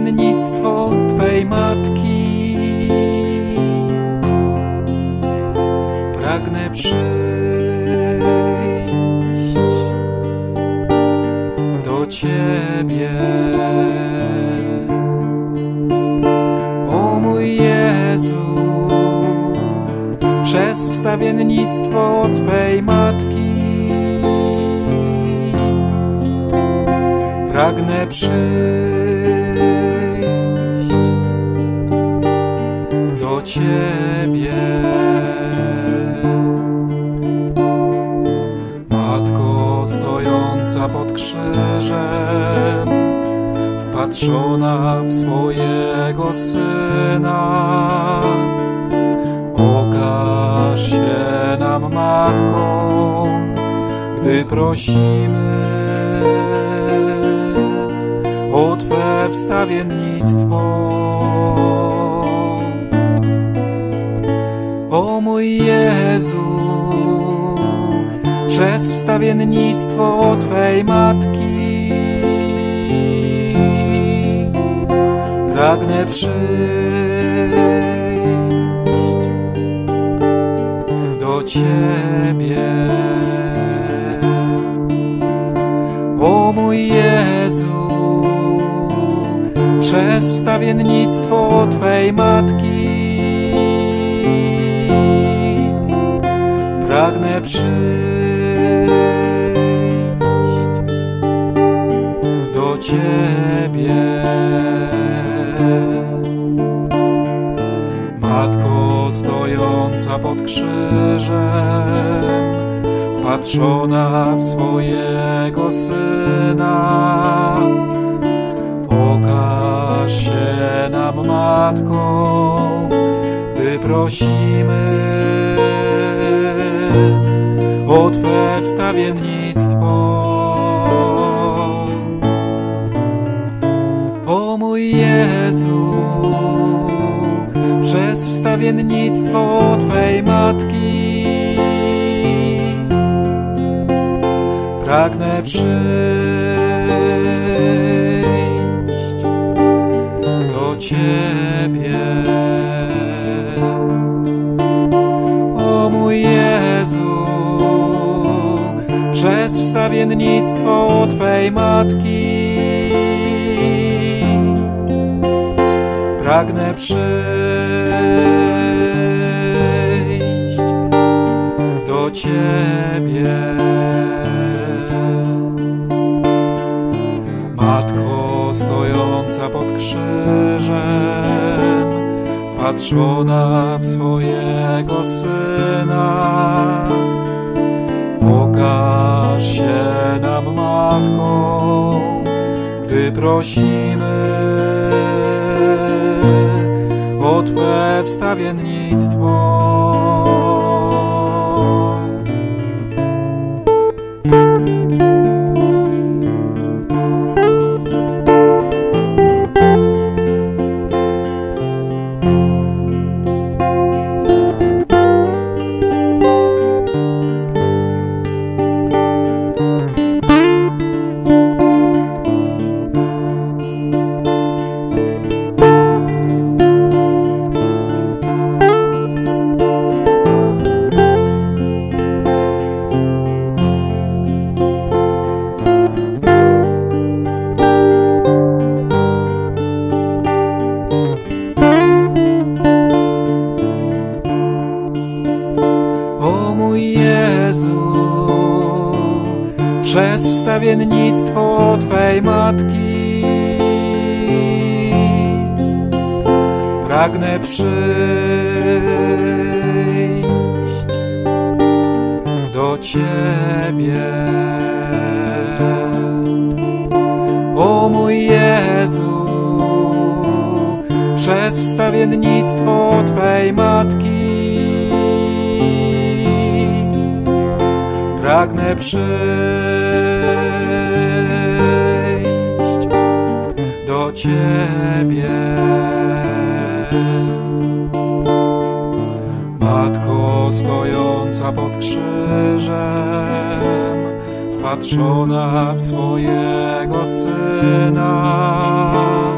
wstawiennictwo Twej Matki. Pragnę przyjść do Ciebie, o mój Jezu, przez wstawiennictwo Twej Matki. Pragnę przyjść do Ciebie. Matko stojąca pod krzyżem, wpatrzona w swojego Syna, okaż się nam, Matko, gdy prosimy o Twe wstawiennictwo. O mój Jezu, przez wstawiennictwo Twej Matki pragnę przyjść do Ciebie. O mój Jezu, przez wstawiennictwo Twej Matki pragnę przyjść do Ciebie. Matko stojąca pod krzyżem, wpatrzona w swojego Syna, okaż się nam, Matko, gdy prosimy o Twe wstawiennictwo. O mój Jezu, przez wstawiennictwo Twej Matki pragnę przyjść do Ciebie. O mój Jezu, przez wstawiennictwo Twej Matki pragnę przyjść do Ciebie. Matko stojąca pod krzyżem, wpatrzona w swojego Syna, okaż się nam, Matko, gdy prosimy o Twe wstawiennictwo. O mój Jezu, przez wstawiennictwo Twej Matki pragnę przyjść do Ciebie. O mój Jezu, przez wstawiennictwo Twej Matki pragnę przyjść do Ciebie. Matko stojąca pod krzyżem, wpatrzona w swojego Syna,